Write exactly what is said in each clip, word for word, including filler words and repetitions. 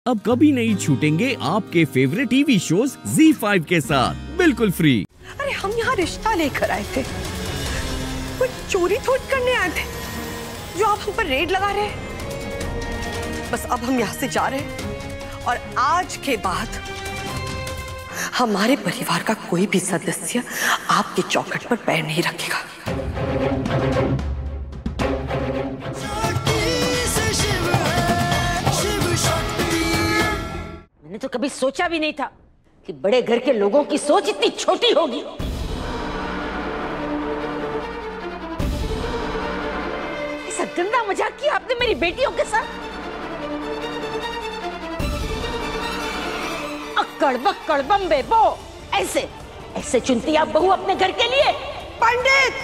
अब कभी नहीं छूटेंगे आपके favourite TV shows Zee five के साथ बिल्कुल फ्री। अरे हम यहाँ रिश्ता लेकर आए थे, कोई चोरी थोड़ी करने आए थे जो आप हम पर रेड लगा रहे हैं। बस अब हम यहाँ से जा रहे हैं और आज के बाद हमारे परिवार का कोई भी सदस्य आपके चौखट पर पैर नहीं रखेगा। मैंने तो कभी सोचा भी नहीं था कि बड़े घर के लोगों की सोच इतनी छोटी होगी। ऐसा गंदा मजाक किया आपने मेरी बेटियों के साथ। अक्कड़ बक्कड़ बम्बे बो, ऐसे ऐसे चुनती आप बहू अपने घर के लिए। पंडित,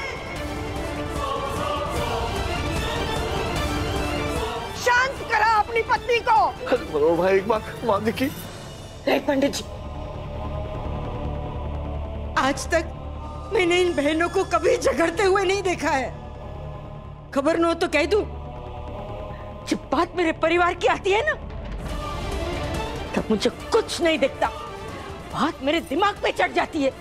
शांत करा अपनी पत्नी को। बोलो भाई, एक बार मां देखी। नहीं पंडित जी, आज तक मैंने इन बहनों को कभी झगड़ते हुए नहीं देखा है। खबर न हो तो कह दूं, जब बात मेरे परिवार की आती है ना, तब मुझे कुछ नहीं दिखता, बात मेरे दिमाग पे चढ़ जाती है।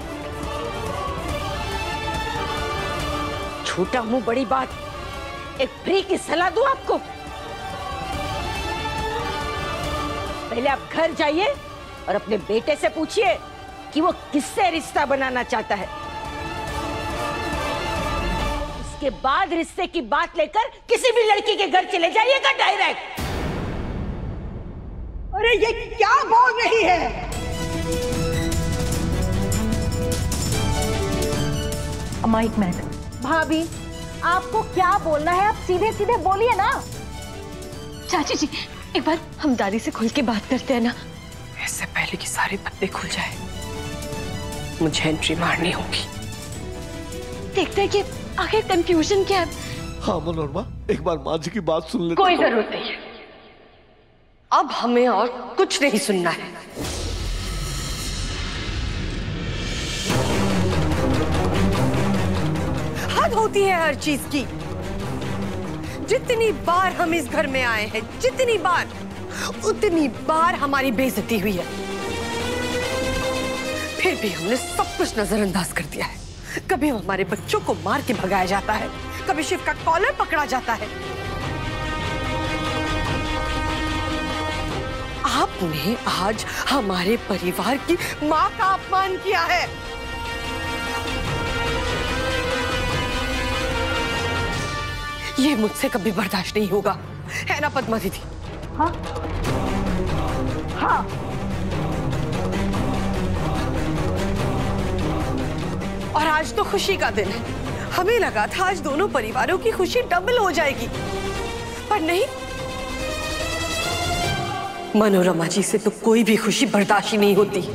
छोटा मुंह बड़ी बात, एक फ्री की सलाह दूं आपको। पहले आप घर जाइए और अपने बेटे से पूछिए कि वो किससे रिश्ता बनाना चाहता है। उसके बाद रिश्ते की बात लेकर किसी भी लड़की के घर चले जाइएगा डायरेक्ट। अरे ये क्या बोल रही है? अम्मा एक मिनट। भाभी, आपको क्या बोलना है आप सीधे सीधे बोलिए ना। चाची जी, एक बार हम दादी से खुल के बात करते हैं ना। इससे पहले कि सारे पत्ते खुल जाए, मुझे एंट्री मारनी होगी। देखते हैं कि आखिर कंफ्यूजन क्या है। हाँ मनोरमा, एक बार माँ जी की बात सुन लेते। कोई जरूरत नहीं है, अब हमें और कुछ नहीं सुनना है। हद होती है हर चीज की। जितनी बार हम इस घर में आए हैं, जितनी बार, उतनी बार हमारी बेइज्जती हुई है। फिर भी हमने सब कुछ नजरअंदाज कर दिया है। कभी हमारे बच्चों को मार के भगाया जाता है, कभी शिव का कॉलर पकड़ा जाता है। आपने आज हमारे परिवार की मां का अपमान किया है। ये मुझसे कभी बर्दाश्त नहीं होगा, है ना पद्मा दीदी? हाँ हाँ। और आज तो खुशी का दिन है। हमें लगा था आज दोनों परिवारों की खुशी डबल हो जाएगी, पर नहीं। मनोरमा जी से तो कोई भी खुशी बर्दाश्त ही नहीं होती।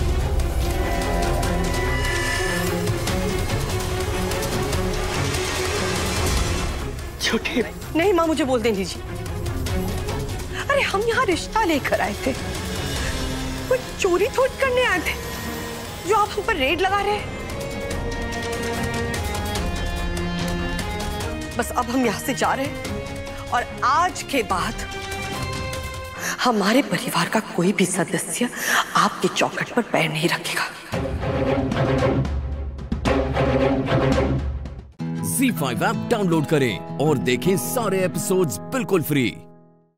छोटे नहीं माँ, मुझे बोलने दीजिए। अरे हम यहाँ रिश्ता लेकर आए थे, कोई चोरी थोड़ी करने आए थे जो आप हम पर रेड लगा रहे हैं। बस अब हम यहाँ से जा rहे हैं और आज के बाद हमारे परिवार का कोई भी सदस्य आपके चौखट पर पैर नहीं रखेगा। ज़ी फाइव ऐप डाउनलोड करें और देखें सारे एपिसोड्स बिल्कुल फ्री।